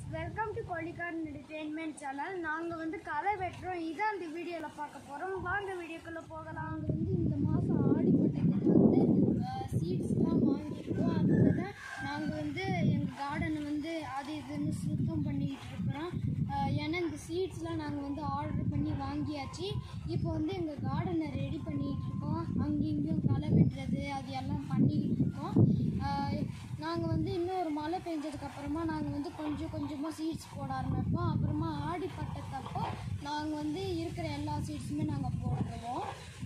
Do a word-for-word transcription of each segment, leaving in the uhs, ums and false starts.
Welcome to Kozhikaran entertainment channel. நாங்கள் வந்து களை வெட்டுறோம். இதான் இந்த வீடியோவில் பார்க்க போகிறோம். வாங்க வீடியோக்குள்ளே போகலாம். நாங்கள் வந்து இந்த மாதம் ஆடிப்பட்டத்துக்கு வந்து சீட்ஸ்லாம் வாங்கியிருக்கோம். அதில் தான் நாங்கள் வந்து எங்கள் கார்டனை வந்து அது இதுன்னு சுத்தம் பண்ணிக்கிட்டு இருக்கிறோம். ஏன்னா இந்த சீட்ஸ்லாம் நாங்கள் வந்து ஆர்டர் பண்ணி வாங்கியாச்சு. இப்போ வந்து எங்கள் கார்டனை ரெடி பண்ணிக்கிட்டு இருக்கோம். அங்கேயும் இங்கேயும் களை வெட்டுறது அது எல்லாம் பண்ணிக்கிட்டு இருக்கோம். நாங்கள் வந்து இன்னும் ஒரு மழை பெஞ்சதுக்கப்புறமா நாங்கள் வந்து கொஞ்சம் கொஞ்சமாக சீட்ஸ் போட ஆரம்பிப்போம். அப்புறமா ஆடி பட்டத்தப்போ நாங்கள் வந்து இருக்கிற எல்லா சீட்ஸுமே நாங்கள் போடுவோம்.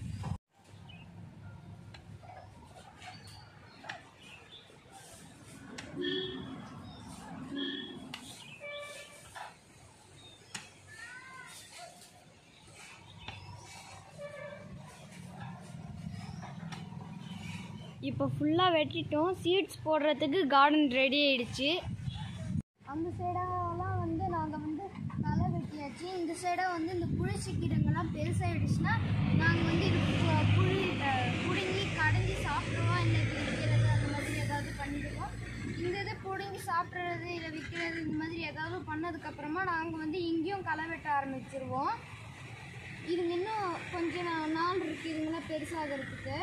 இப்போ ஃபுல்லாக வெட்டிட்டோம். சீட்ஸ் போடுறதுக்கு கார்டன் ரெடி ஆகிடுச்சு. அந்த சைடெல்லாம் வந்து நாங்கள் வந்து களை வெட்டியாச்சு. இந்த சைடை வந்து இந்த புளிச்சி கீரைங்கெல்லாம் பெருசாகிடுச்சுன்னா நாங்கள் வந்து இது புளி பிடுங்கி கடைஞ்சி சாப்பிடுவோம். இல்லை விற்கிறது அந்த மாதிரி ஏதாவது பண்ணிடுவோம். இந்த இது பிடுங்கி சாப்பிட்றது இல்லை விற்கிறது இந்த மாதிரி ஏதாவது பண்ணதுக்கப்புறமா நாங்கள் வந்து இங்கேயும் களை வெட்ட ஆரம்பிச்சிருவோம். இதுங்க இன்னும் கொஞ்சம் நாள் இருக்குது இதுங்கெல்லாம் பெருசாகிறதுக்கு.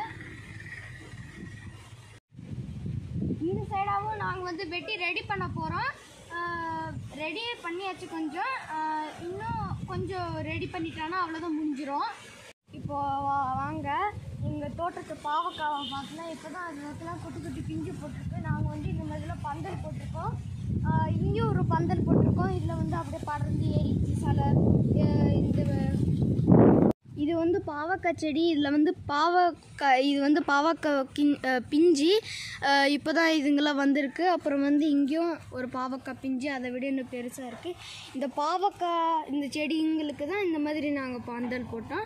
இந்த சைடாகவும் நாங்கள் வந்து வெட்டி ரெடி பண்ண போகிறோம். ரெடி பண்ணியாச்சு. கொஞ்சம் இன்னும் கொஞ்சம் ரெடி பண்ணிட்டானா அவ்வளோதான் முடிஞ்சிடும். இப்போது வாங்க எங்கள் தோட்டத்து பாவக்காவை பார்க்கலாம். இப்போ தான் அதுக்கெல்லாம் குட்டி குட்டி பிஞ்சு போட்டிருக்கு. நாங்கள் வந்து இந்த மாதிரிலாம் பந்தல் போட்டிருக்கோம். இங்கேயும் ஒரு பந்தல் போட்டிருக்கோம். இதில் வந்து அப்படியே படர்ந்து ஏறிச்சு சில. இந்த இது வந்து பாவக்காய் செடி. இதில் வந்து பாவக்காய் இது வந்து பாவக்காய் கிஞ் பிஞ்சு இப்போ தான் இதுங்கெல்லாம் வந்திருக்கு. அப்புறம் வந்து இங்கேயும் ஒரு பாவக்காய் பிஞ்சு அதை விட இன்னும் பெருசாக இருக்குது. இந்த பாவக்காய் இந்த செடிங்களுக்கு தான் இந்த மாதிரி நாங்கள் பந்தல் போட்டோம்.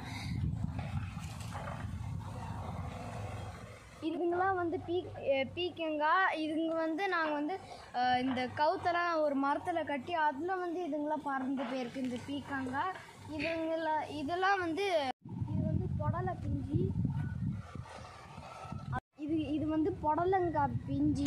இதுங்கெல்லாம் வந்து பீ பீக்கங்காய். இதுங்க வந்து நாங்கள் வந்து இந்த கவுத்தெல்லாம் ஒரு மரத்தில் கட்டி அதில் வந்து இதுங்கெல்லாம் பறந்து போயிருக்கு இந்த பீக்கங்காய். இதுங்கள இதெல்லாம் வந்து இது வந்து புடலை பிஞ்சி. இது இது வந்து புடலங்காய் பிஞ்சி.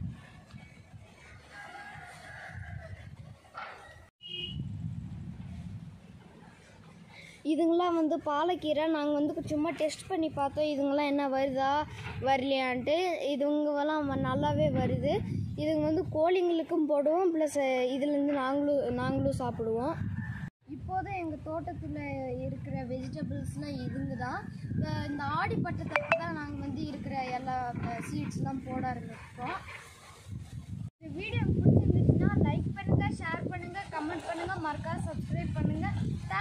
இதுங்களாம் வந்து பாலக்கீரை. நாங்கள் வந்து சும்மா டெஸ்ட் பண்ணி பார்த்தோம் இதுங்களாம் என்ன வருதா வரலையான்ட்டு. இதுங்கெல்லாம் நல்லாவே வருது. இதுங்க வந்து கோழிங்களுக்கும் போடுவோம். ப்ளஸ் இதுலேருந்து நாங்களும் நாங்களும் சாப்பிடுவோம். இப்போது எங்கள் தோட்டத்தில் இருக்கிற வெஜிடபிள்ஸ்லாம் இதுங்க தான். இந்த ஆடிப்பட்டத்தப்போ தான் நாங்கள் வந்து இருக்கிற எல்லா சீட்ஸ்லாம் போட ஆரம்பிப்போம். இந்த வீடியோ பிடிச்சிருந்துச்சுன்னா லைக் பண்ணுங்கள், ஷேர் பண்ணுங்கள், கமெண்ட் பண்ணுங்கள், மறக்காம சப்ஸ்கிரைப் பண்ணுங்கள்.